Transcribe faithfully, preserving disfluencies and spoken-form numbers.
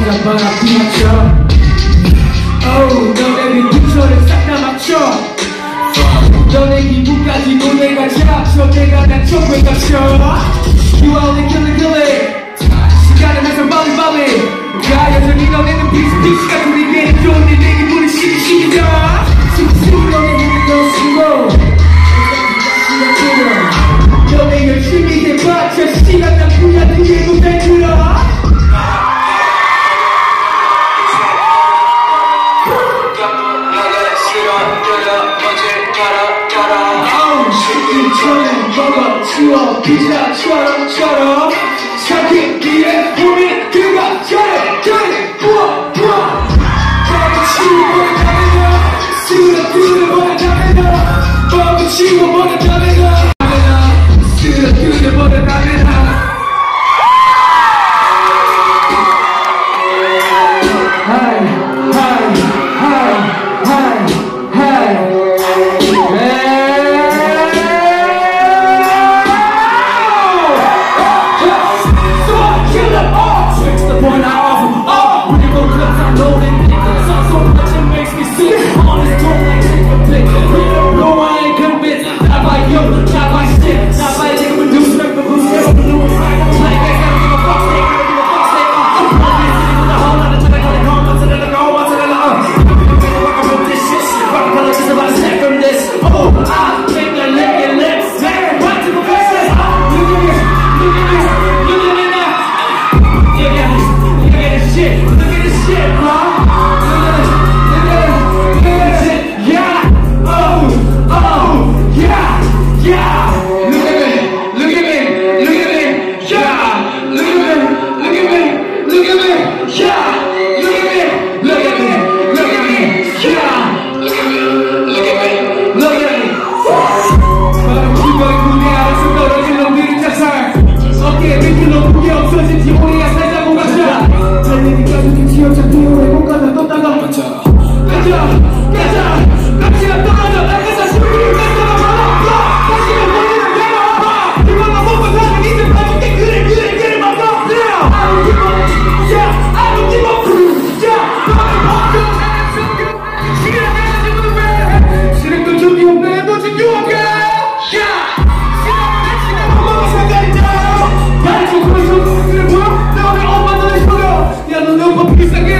시간 바라비 맞춰 Oh 너네 빈부처를 싹 다 맞춰 너네 기분까지도 내가 잡쳐 내가 난 정말 맞춰 You are only killing killing 시간은 항상 빨리 빨리 가 여전히 너네는 비슷비슷한 우리에게 좋은데 내 기분은 시기시기다 시기시기 너네 힘을 더 쓰고 너네 열심히 해봤자 시간 낭비하는 일도 잘 들어 치워 피자처럼 처럼 삼킨 뒤에 우리 그가 저래 저래 부어 부어 뻥치고 버려가면서 쓰러뜨려 버려가면서 뻥치고 버려가면서 쓰러뜨려 버려가면서 하이 하이 하이 하이 하이 Peace again.